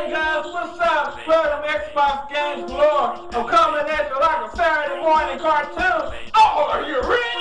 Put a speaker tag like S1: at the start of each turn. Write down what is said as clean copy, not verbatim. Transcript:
S1: Hey guys, what's up? Play them Xbox games galore. I'm coming at you like a Saturday morning cartoon. Oh, are you ready?